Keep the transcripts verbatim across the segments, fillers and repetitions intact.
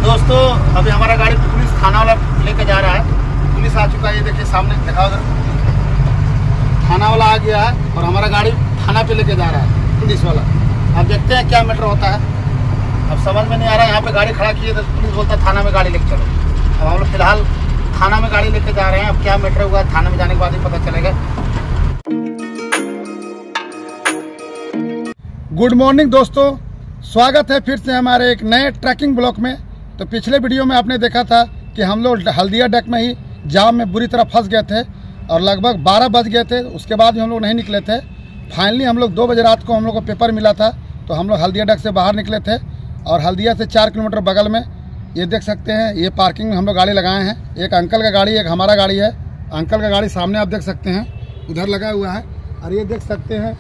दोस्तों अभी हमारा गाड़ी पुलिस थाना वाला लेके जा रहा है। पुलिस आ चुका है, ये देखिए सामने दिखाओ उधर, थाना वाला आ गया है और हमारा गाड़ी थाना पे लेके जा रहा है पुलिस वाला। अब देखते हैं क्या मैटर होता है। अब समझ में नहीं आ रहा है, यहाँ पे गाड़ी खड़ा की है तो पुलिस बोलता है थाना में गाड़ी लेके चलो। अब हम लोग फिलहाल थाना में गाड़ी लेके जा रहे हैं। अब क्या मैटर हुआ है थाना में जाने के बाद ही पता चलेगा। गुड मॉर्निंग दोस्तों, स्वागत है फिर से हमारे एक नए ट्रैकिंग ब्लॉग में। तो पिछले वीडियो में आपने देखा था कि हम लोग हल्दिया डेक में ही जाम में बुरी तरह फंस गए थे और लगभग बारह बज गए थे। उसके बाद भी हम लोग नहीं निकले थे। फाइनली हम लोग दो बजे रात को हम लोग को पेपर मिला था, तो हम लोग हल्दिया डेक से बाहर निकले थे और हल्दिया से चार किलोमीटर बगल में ये देख सकते हैं, ये पार्किंग में हम लोग गाड़ी लगाए हैं। एक अंकल का गाड़ी, एक हमारा गाड़ी है। अंकल का गाड़ी सामने आप देख सकते हैं, उधर लगा हुआ है। और ये देख सकते हैं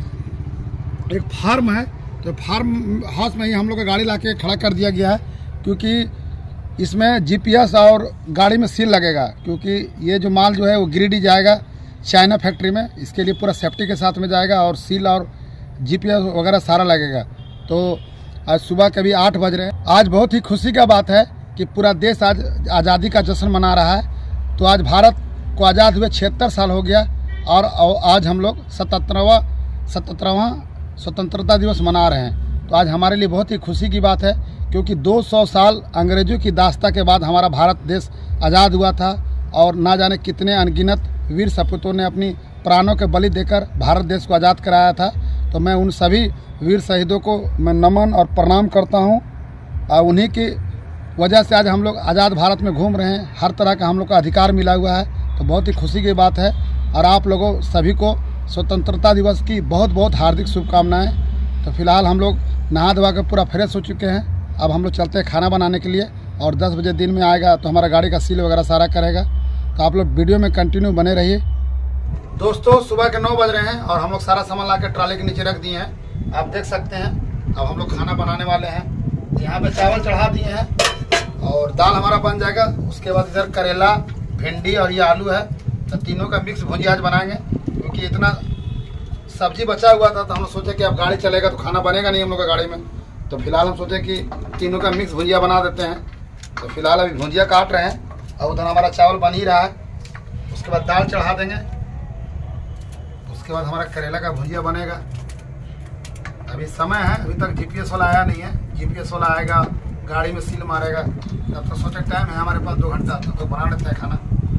एक फार्म है, तो फार्म हाउस में ही हम लोग का गाड़ी लाके खड़ा कर दिया गया है, क्योंकि इसमें जीपीएस और गाड़ी में सील लगेगा। क्योंकि ये जो माल जो है वो गिरिडीह जाएगा चाइना फैक्ट्री में, इसके लिए पूरा सेफ्टी के साथ में जाएगा और सील और जीपीएस वगैरह सारा लगेगा। तो आज सुबह के भी आठ बज रहे हैं। आज बहुत ही खुशी का बात है कि पूरा देश आज आज़ादी का जश्न मना रहा है। तो आज भारत को आज़ाद हुए छिहत्तर साल हो गया और आज हम लोग सतहत्तरवां सतहत्तरवां स्वतंत्रता दिवस मना रहे हैं। तो आज हमारे लिए बहुत ही खुशी की बात है, क्योंकि दो सौ साल अंग्रेजों की दास्ता के बाद हमारा भारत देश आज़ाद हुआ था और ना जाने कितने अनगिनत वीर सपूतों ने अपनी प्राणों के बलि देकर भारत देश को आज़ाद कराया था। तो मैं उन सभी वीर शहीदों को मैं नमन और प्रणाम करता हूं। और उन्हीं की वजह से आज हम लोग आज़ाद भारत में घूम रहे हैं। हर तरह का हम लोग का अधिकार मिला हुआ है, तो बहुत ही खुशी की बात है। और आप लोगों सभी को स्वतंत्रता दिवस की बहुत बहुत हार्दिक शुभकामनाएं। तो फिलहाल हम लोग नहा धोवा कर पूरा फ्रेश हो चुके हैं। अब हम लोग चलते हैं खाना बनाने के लिए, और दस बजे दिन में आएगा तो हमारा गाड़ी का सील वगैरह सारा करेगा। तो आप लोग वीडियो में कंटिन्यू बने रहिए। दोस्तों सुबह के नौ बज रहे हैं और हम लोग सारा सामान ला के ट्राली के नीचे रख दिए हैं। आप देख सकते हैं अब हम लोग खाना बनाने वाले हैं। यहाँ पे चावल चढ़ा दिए हैं और दाल हमारा बन जाएगा। उसके बाद इधर करेला, भिंडी और ये आलू है, तो तीनों का मिक्स भुजिया आज बनाएंगे। क्योंकि इतना सब्जी बचा हुआ था तो हम लोग सोचे कि अब गाड़ी चलेगा तो खाना बनेगा नहीं हम लोग का गाड़ी में। तो फिलहाल हम सोचे कि तीनों का मिक्स भुजिया बना देते हैं। तो फिलहाल अभी भुजिया काट रहे हैं और उधर हमारा चावल बन ही रहा है। उसके बाद दाल चढ़ा देंगे, उसके बाद हमारा करेला का भुजिया बनेगा। अभी समय है, अभी तक जीपीएस वाला आया नहीं है। जीपीएस वाला आएगा, गाड़ी में सील मारेगा, तब तो सोचे टाइम है हमारे पास दो घंटा, तब तो बना लेते हैं खाना।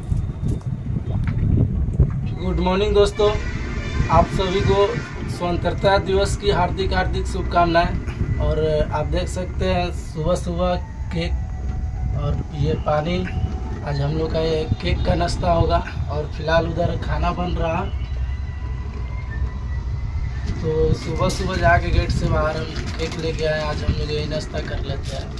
गुड मॉर्निंग दोस्तों, आप सभी को स्वतंत्रता दिवस की हार्दिक हार्दिक शुभकामनाएं। और आप देख सकते हैं सुबह सुबह केक और ये पानी, आज हम लोग का ये केक का नाश्ता होगा। और फिलहाल उधर खाना बन रहा, तो सुबह सुबह जाके गेट से बाहर हम केक लेके आए। आज हम लोग यही नाश्ता कर लेते हैं।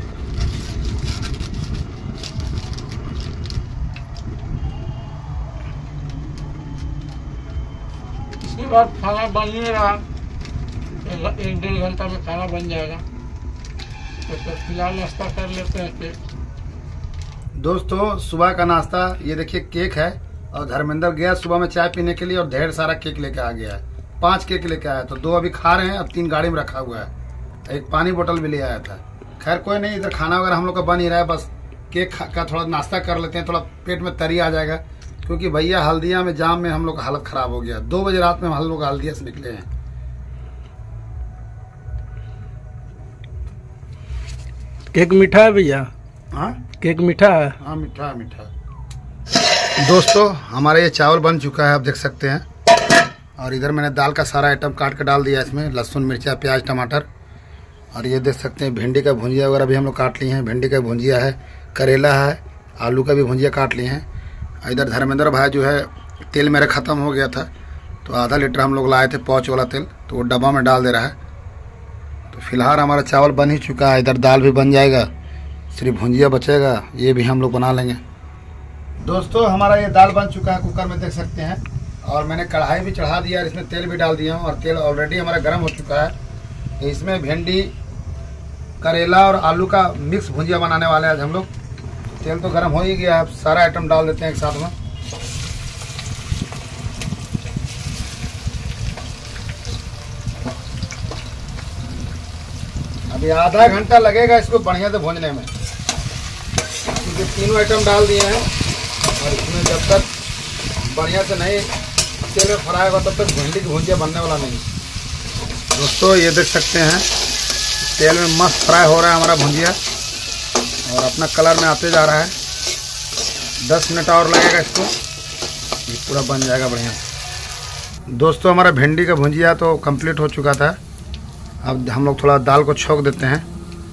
इसके बाद खाना बन ही रहा, एक डेढ़ घंटा में खाना बन जाएगा। तो, तो फिलहाल नाश्ता कर लेते हैं केक। दोस्तों सुबह का नाश्ता ये देखिए केक है, और धर्मेंद्र गया सुबह में चाय पीने के लिए और ढेर सारा केक लेके आ गया है। पांच केक लेके आया, तो दो अभी खा रहे हैं, अब तीन गाड़ी में रखा हुआ है। एक पानी बोतल भी ले आया था। खैर कोई नहीं, इधर खाना वगैरह हम लोग का बन ही रहा है। बस केक का थोड़ा नाश्ता कर लेते हैं, थोड़ा पेट में तरी आ जाएगा। क्योंकि भैया हल्दिया में जाम में हम लोग का हालत खराब हो गया। दो बजे रात में हम लोग हल्दिया से निकले हैं। केक मीठा है भैया? हाँ केक मीठा है। हाँ मीठा है, मीठा है। दोस्तों हमारा ये चावल बन चुका है, आप देख सकते हैं। और इधर मैंने दाल का सारा आइटम काट के डाल दिया इसमें, लहसुन, मिर्चा, प्याज, टमाटर। और ये देख सकते हैं भिंडी का भुंजिया वगैरह भी हम लोग काट लिए हैं। भिंडी का भुंजिया है, करेला है, आलू का भी भुंजिया काट लिए हैं। इधर धर्मेंद्र भाई जो है तेल मेरा ख़त्म हो गया था, तो आधा लीटर हम लोग लाए थे पौच वाला तेल, तो वो डब्बा में डाल दे रहा है। तो फिलहाल हमारा चावल बन ही चुका है। इधर दाल भी बन जाएगा, सिर्फ भुंजिया बचेगा, ये भी हम लोग बना लेंगे। दोस्तों हमारा ये दाल बन चुका है, कुकर में देख सकते हैं। और मैंने कढ़ाई भी चढ़ा दिया है, इसमें तेल भी डाल दिया हूँ और तेल ऑलरेडी हमारा गर्म हो चुका है। तो इसमें भिंडी, करेला और आलू का मिक्स भुंजिया बनाने वाले हैं आज हम लोग। तेल तो गर्म हो ही गया है, सारा आइटम डाल देते हैं एक साथ में। अभी आधा घंटा लगेगा इसको बढ़िया से भूनने में। क्योंकि तीनों आइटम डाल दिए हैं और इसमें जब तक बढ़िया से नहीं तेल में फ्राई होगा तब तक भिंडी की भुजिया बनने वाला नहीं। दोस्तों ये देख सकते हैं तेल में मस्त फ्राई हो रहा है हमारा भुजिया और अपना कलर में आते जा रहा है। दस मिनट और लगेगा इसको, ये पूरा बन जाएगा बढ़िया से। दोस्तों हमारा भिंडी का भुजिया तो कंप्लीट हो चुका था। अब हम लोग थोड़ा दाल को छोंक देते हैं।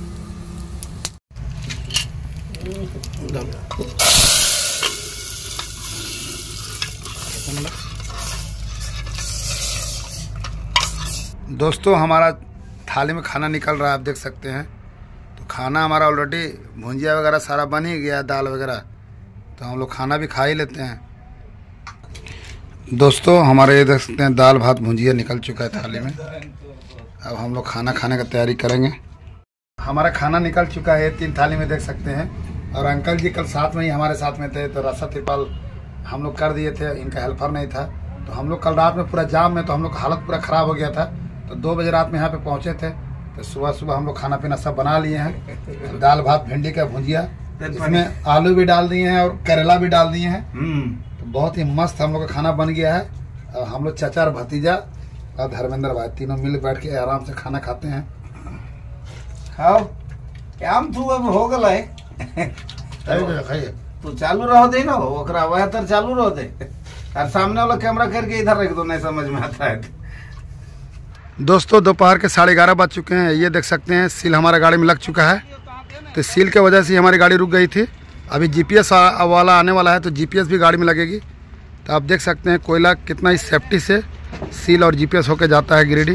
दोस्तों हमारा थाली में खाना निकल रहा है, आप देख सकते हैं। तो खाना हमारा ऑलरेडी भुजिया वगैरह सारा बन ही गया, दाल वगैरह, तो हम लोग खाना भी खा ही लेते हैं। दोस्तों हमारे ये देख सकते हैं दाल भात भुजिया निकल चुका है थाली में। अब हम लोग खाना खाने का तैयारी करेंगे। हमारा खाना निकल चुका है तीन थाली में, देख सकते हैं। और अंकल जी कल साथ में ही हमारे साथ में थे, तो रस्सा तिरपाल हम लोग कर दिए थे, इनका हेल्पर नहीं था। तो हम लोग कल रात में पूरा जाम में, तो हम लोग का हालत पूरा ख़राब हो गया था। तो दो बजे रात में यहाँ पे पहुँचे थे। तो सुबह सुबह हम लोग खाना पीना सब बना लिए हैं। दाल भात भिंडी का भुजिया, इसमें आलू भी डाल दिए हैं और करेला भी डाल दिए हैं। तो बहुत ही मस्त हम लोग का खाना बन गया है। और हम लोग चाचा और भतीजा और धर्मेंद्र भाई तीनों मिल बैठ के आराम से खाना खाते हैं। खाओ काम तू अब हो गल है खाइए तू चालू रहो दे ना, ओकरा वह तर चालू रहो दे और सामने वाला कैमरा करके इधर रख दो, नहीं समझ में आता है। दोस्तों दोपहर के साढ़े ग्यारह बज चुके हैं। ये देख सकते हैं सील हमारा गाड़ी में लग चुका है। तो सील के वजह से हमारी गाड़ी रुक गई थी। अभी जीपीएस वाला आने वाला है, तो जीपीएस भी गाड़ी में लगेगी। तो आप देख सकते हैं कोयला कितना ही सेफ्टी से सील और जीपीएस होके जाता है गिरिडीह।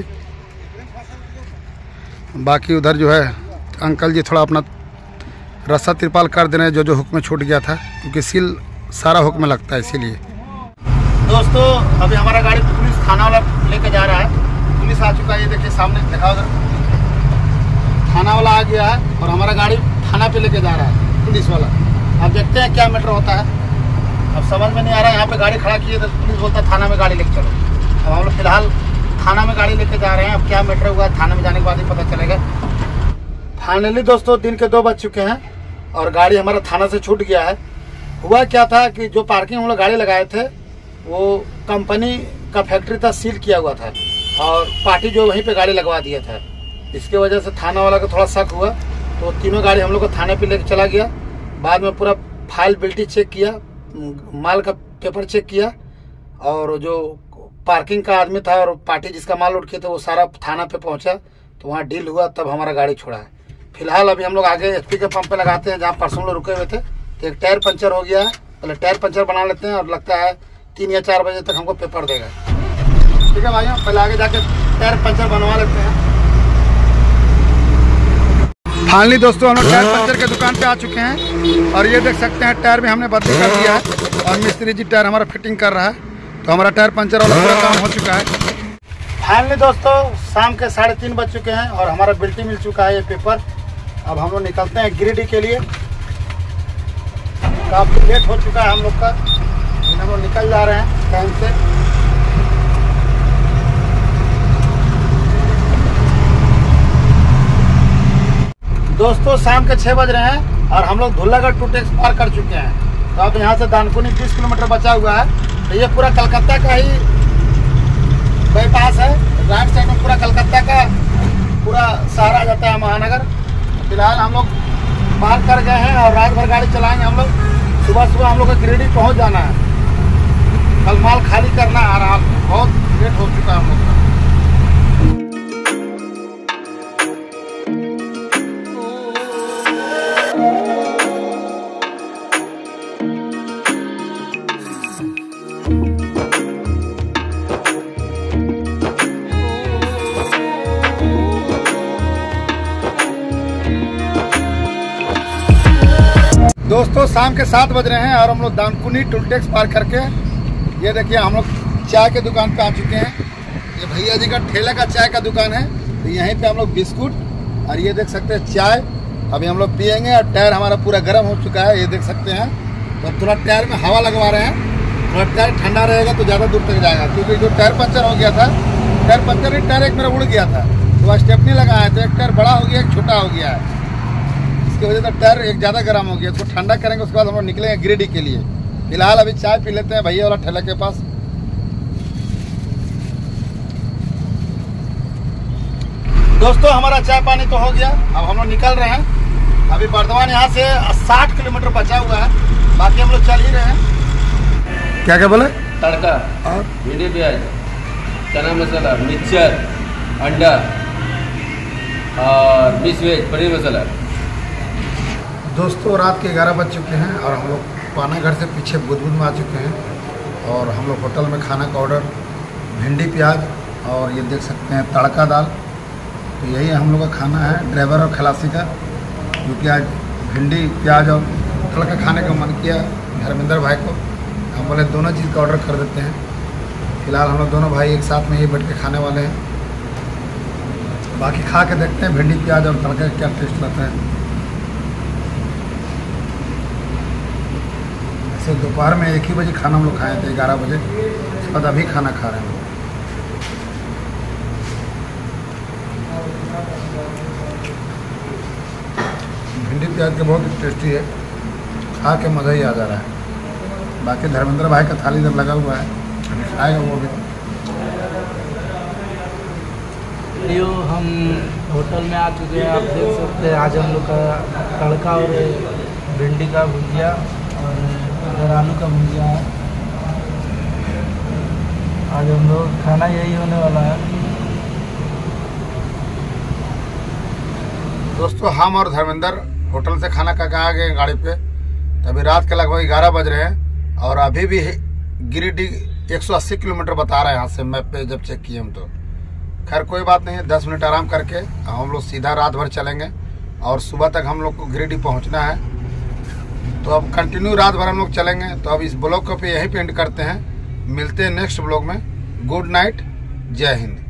बाकी उधर जो है अंकल जी थोड़ा अपना रस्सा तिरपाल कर दे रहे हैं, जो जो हुक में छूट गया था, क्योंकि सील सारा हुक में लगता है इसीलिए। दोस्तों अभी हमारा गाड़ी पुलिस थाना वाला लेके जा रहा है। पुलिस आ चुका है, ये देखिए सामने दिखाओ उधर, थाना वाला आ गया है और हमारा गाड़ी थाना पे लेके जा रहा है पुलिस वाला। अब देखते हैं क्या मैटर होता है। अब समझ में नहीं आ रहा है, यहाँ पे गाड़ी खड़ा की है तो पुलिस बोलता है थाना में गाड़ी लेके चलो। अब हम लोग फिलहाल थाना में गाड़ी लेके जा रहे हैं। अब क्या मैटर हुआ थाना में जाने के बाद ही पता चलेगा। फाइनली दोस्तों दिन के दो बज चुके हैं और गाड़ी हमारा थाना से छूट गया है। हुआ क्या था कि जो पार्किंग हम लोग गाड़ी लगाए थे वो कंपनी का फैक्ट्री था, सील किया हुआ था और पार्टी जो वहीं पे गाड़ी लगवा दिया था। इसके वजह से थाना वाला को थोड़ा शक हुआ, तो तीनों गाड़ी हम लोग को थाने पे लेके चला गया। बाद में पूरा फाइल बिल्टी चेक किया, माल का पेपर चेक किया और जो पार्किंग का आदमी था और पार्टी जिसका माल उठ किया था वो सारा थाना पे पहुंचा, तो वहाँ डील हुआ, तब हमारा गाड़ी छोड़ा है। फिलहाल अभी हम लोग आगे एचपी के पंप पे लगाते हैं, जहाँ परसों लोग रुके हुए थे। तो एक टायर पंचर हो गया है, पहले टायर पंचर बना लेते हैं और लगता है तीन या चार बजे तक हमको पेपर देगा। ठीक है भाइयों, पहले आगे जाके टायर पंचर बनवा लेते हैं। फाइनली दोस्तों हम लोग टायर पंचर के दुकान पे आ चुके हैं और ये देख सकते हैं टायर में हमने बदली कर दिया है और मिस्त्री जी टायर हमारा फिटिंग कर रहा है। तो हमारा टायर पंचर वाला पूरा काम हो चुका है। फाइनली दोस्तों शाम के साढ़े तीन बज चुके हैं और हमारा बिल्टी मिल चुका है ये पेपर। अब हम लोग निकलते हैं गिरिडीह के लिए। काफ़ी लेट हो चुका है हम लोग का, लेकिन हम लोग निकल जा रहे हैं टाइम से। दोस्तों शाम के छः बज रहे हैं और हम लोग धुल्लागढ़ टू टेक्स पार कर चुके हैं। तो अब यहाँ से दानकुनी बीस किलोमीटर बचा हुआ है। तो ये पूरा कलकत्ता का ही बाईपास है। राइट साइड में पूरा कलकत्ता का पूरा सहारा जाता है महानगर। फिलहाल हम लोग पार कर गए हैं और रात भर गाड़ी चलाएंगे हम लोग। सुबह सुबह हम लोग को गिरिडीह पहुँच जाना है। कल माल खाली करना आ रहा, बहुत लेट हो चुका है हम लोग का। दोस्तों शाम के सात बज रहे हैं और हम लोग दानकुनी टोल टैक्स पार करके ये देखिए हम लोग चाय के दुकान पे आ चुके हैं। ये भैया जी का ठेला का चाय का दुकान है। तो यहीं पे हम लोग बिस्कुट और ये देख सकते हैं चाय अभी हम लोग पियेंगे। और टायर हमारा पूरा गर्म हो चुका है, ये देख सकते हैं। तो थोड़ा टायर में हवा लगवा रहे हैं, थोड़ा टायर ठंडा रहेगा तो ज़्यादा दूर तक जाएगा। क्योंकि जो टायर पंचर हो गया था, टायर पंचर नहीं टायर एक मेरा उड़ गया था, तो वह स्टेपनी लगाया तो एक टायर बड़ा हो गया, एक छोटा हो गया है। इसके की वजह से टायर एक ज़्यादा गर्म हो गया, इसको ठंडा करेंगे, उसके बाद हम लोग निकलेंगे गिरिडीह के लिए। फिलहाल अभी चाय पी लेते हैं भैया वाला ठेला के पास। दोस्तों हमारा चाय पानी तो हो गया, अब हम लोग निकल रहे हैं। अभी बर्धमान यहाँ से साठ किलोमीटर बचा हुआ है, बाकी हम लोग चल ही रहे हैं। क्या क्या बोले? तड़का और भिंडी प्याज, चना मसाला, मिक्सचर, अंडा और मिक्स वेज पनीर मसाला। दोस्तों रात के ग्यारह बज चुके हैं और हम लोग पाना घर से पीछे बुदबुद में आ चुके हैं और हम लोग होटल में खाना का ऑर्डर भिंडी प्याज और ये देख सकते हैं तड़का दाल। तो यही हम लोग का खाना है ड्राइवर और खलासी का, क्योंकि आज भिंडी प्याज और तड़का खाने का मन किया धर्मेंद्र भाई को। हम बोले दोनों चीज़ का ऑर्डर कर देते हैं। फिलहाल हम लोग दोनों भाई एक साथ में ही बैठ के खाने वाले हैं, बाकी खा के देखते हैं भिंडी प्याज और तड़का क्या टेस्ट लगता है। ऐसे दोपहर में एक ही बजे खाना हम लोग खाए थे, ग्यारह बजे, उसके बाद अभी खाना खा रहे हैं। भिंडी प्याज के बहुत टेस्टी है, खा के मज़ा ही आ जा रहा है। बाकी धर्मेंद्र भाई का थाली इधर लगा हुआ है, अभी खाएगा वो भी। यो हम होटल में आ चुके हैं, आप देख सकते हैं। आज हम लोग का तड़का और भिंडी का भुजिया और इधर आलू का भुजिया है। आज हम लोग खाना यही होने वाला है। दोस्तों हम और धर्मेंद्र होटल से खाना खा के आ गए गाड़ी पे। तो अभी रात के लगभग ग्यारह बज रहे हैं और अभी भी गिरिडीह एक सौ अस्सी किलोमीटर बता रहा है यहाँ से मैप पे जब चेक किए हम तो। खैर कोई बात नहीं है, दस मिनट आराम करके हम लोग सीधा रात भर चलेंगे और सुबह तक हम लोग को गिरिडीह पहुँचना है। तो अब कंटिन्यू रात भर हम लोग चलेंगे। तो अब इस ब्लॉग को पे यहीं पे एंड करते हैं, मिलते हैं नेक्स्ट ब्लॉग में। गुड नाइट, जय हिंद।